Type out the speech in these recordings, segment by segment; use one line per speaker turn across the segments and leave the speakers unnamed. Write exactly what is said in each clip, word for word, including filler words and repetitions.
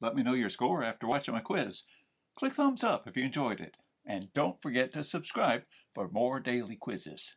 Let me know your score after watching my quiz. Click thumbs up if you enjoyed it. And don't forget to subscribe for more daily quizzes.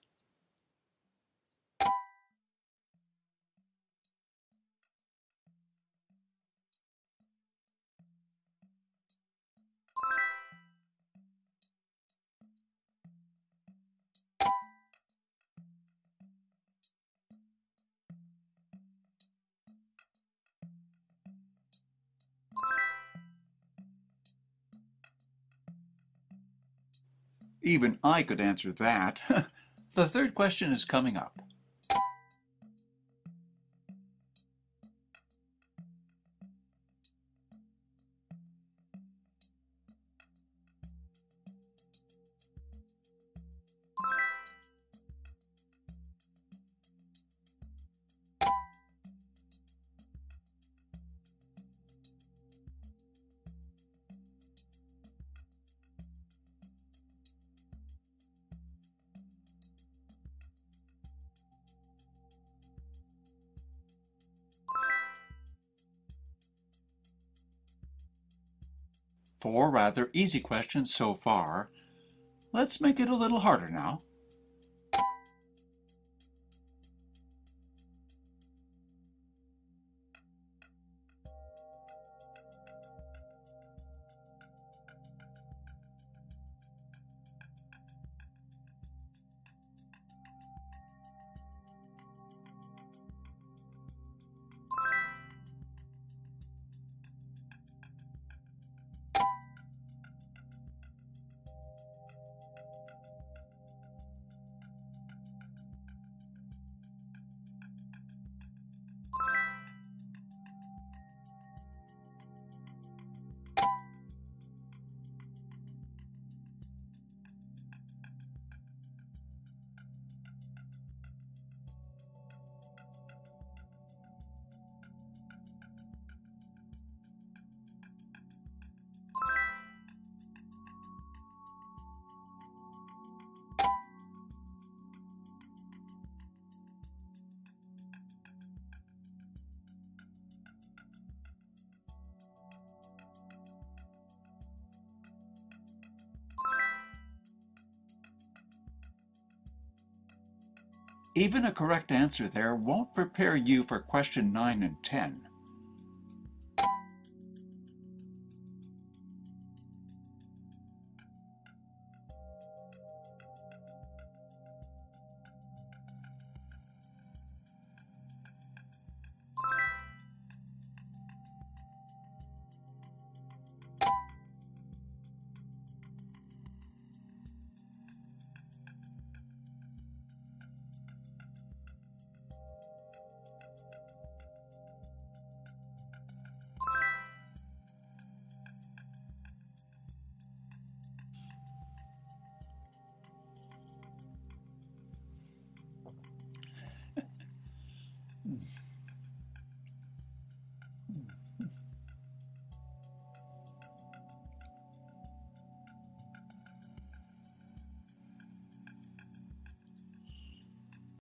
Even I could answer that. The third question is coming up. Four rather easy questions so far. Let's make it a little harder now. Even a correct answer there won't prepare you for question nine and ten.